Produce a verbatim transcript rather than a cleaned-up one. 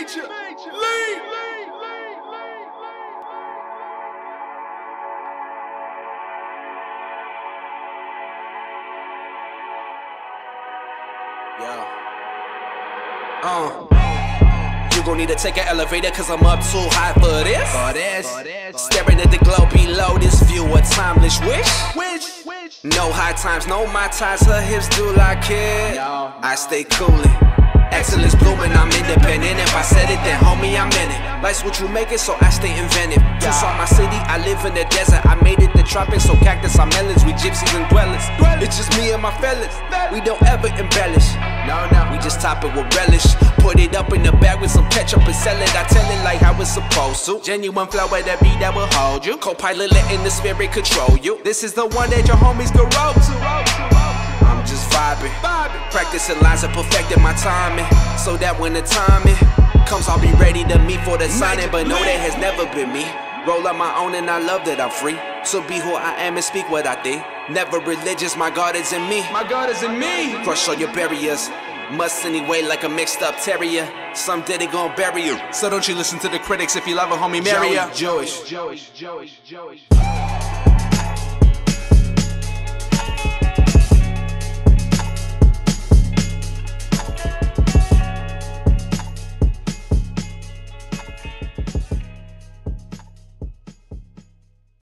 Major, lean. Yeah. Uh. You gon' need to take an elevator, cause I'm up too high for this. For this. For this. Staring at the glow below, this view a timeless wish. Wish. Wish. No high times, no my times, her hips do like it. No. I stay coolin'. Excellence blooming, I'm independent. If I said it, then homie, I'm in it. Life's what you make it, so I stay inventive. Tucson, my city, I live in the desert. I made it the tropics, so cactus are melons. We gypsies and dwellers. It's just me and my fellas. We don't ever embellish. No, no, we just top it with relish. Put it up in the bag with some ketchup and sell it. I tell it like how it's supposed to. Genuine flow with that beat that will hold you. Co-pilot letting the spirit control you. This is the one that your homies can roll to. I'm just vibing, practicing lines and perfecting my timing, so that when the timing comes, I'll be ready to meet for the signing. But no, that has never been me. Roll up my own and I love that I'm free. So be who I am and speak what I think. Never religious, my God is in me. My God is in me. Crush all your barriers. Must anyway like a mixed up terrier. Someday they gon' bury you. So don't you listen to the critics. If you love a homie, marry ya. Jewish, Jewish, Jewish, Jewish.